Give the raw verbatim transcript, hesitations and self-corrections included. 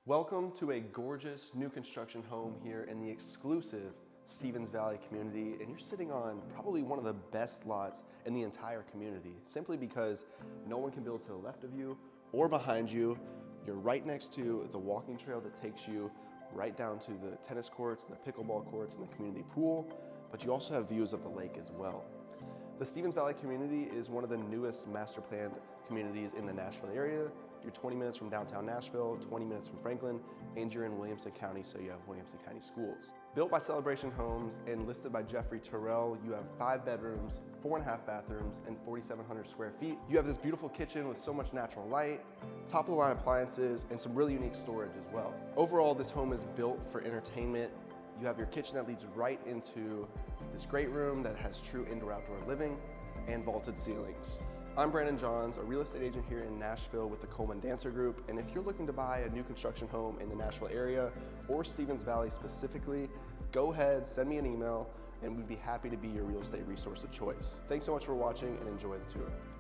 Welcome to a gorgeous new construction home here in the exclusive Stevens Valley community, and you're sitting on probably one of the best lots in the entire community, simply because no one can build to the left of you or behind you. You're right next to the walking trail that takes you right down to the tennis courts and the pickleball courts and the community pool, but you also have views of the lake as well. The Stevens Valley community is one of the newest master planned communities in the Nashville area. You're twenty minutes from downtown Nashville, twenty minutes from Franklin, and you're in Williamson County, so you have Williamson County schools. Built by Celebration Homes and listed by Jeffrey Terrell, you have five bedrooms, four and a half bathrooms, and forty-seven hundred square feet. You have this beautiful kitchen with so much natural light, top of the line appliances, and some really unique storage as well. Overall, this home is built for entertainment. You have your kitchen that leads right into this great room that has true indoor-outdoor living and vaulted ceilings. I'm Brandon Johns, a real estate agent here in Nashville with the COLEMANDANCER Group, and if you're looking to buy a new construction home in the Nashville area or Stevens Valley specifically, go ahead, send me an email, and we'd be happy to be your real estate resource of choice. Thanks so much for watching and enjoy the tour.